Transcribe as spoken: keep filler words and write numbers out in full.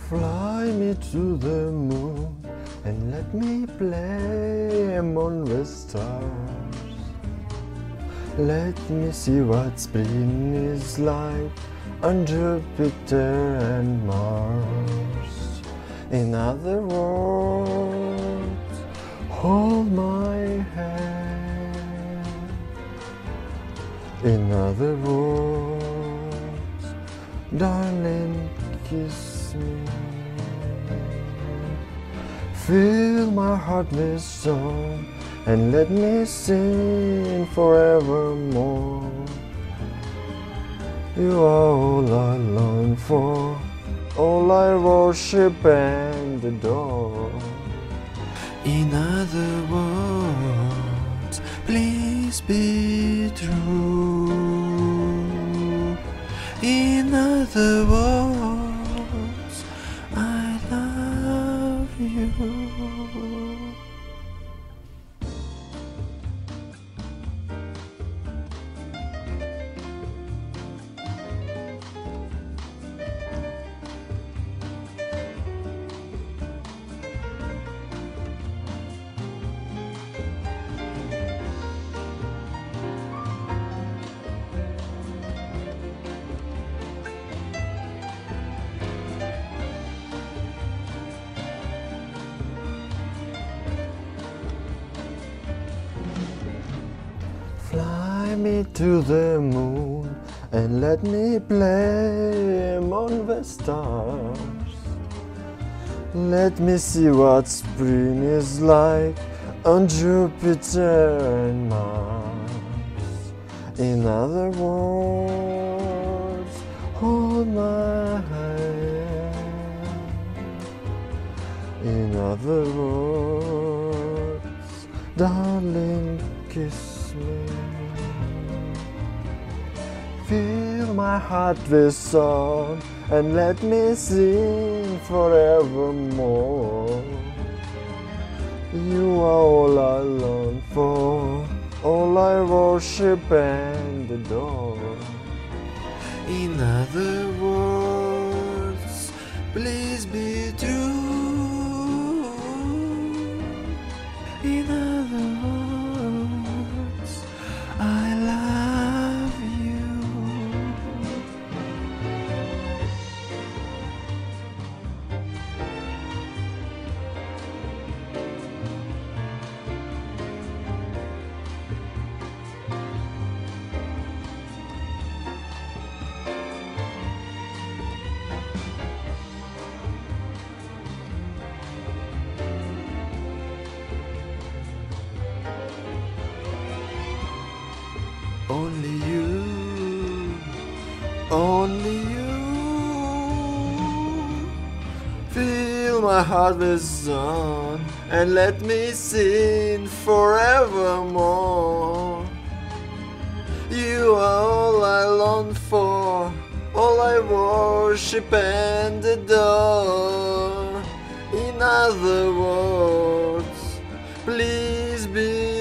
Fly me to the moon and let me play among the stars. Let me see what spring is like on Jupiter and Mars. In other words, hold my hand. In other words, darling, kiss me. Fill my heart with song and let me sing forevermore. You are all I long for, all I worship and adore. In other words, please be true. In other words, I love you. Fly me to the moon and let me play among the stars. Let me see what spring is like on Jupiter and Mars. In other words, hold my hand. In other words, darling, kiss me. Fill my heart with song and let me sing forevermore. You are all I long for, all I worship and adore. In other words, please be true. In other words, I love you. Only you, only you. Fill my heart with song and let me sing forevermore. You are all I long for, all I worship and adore. In other words, please be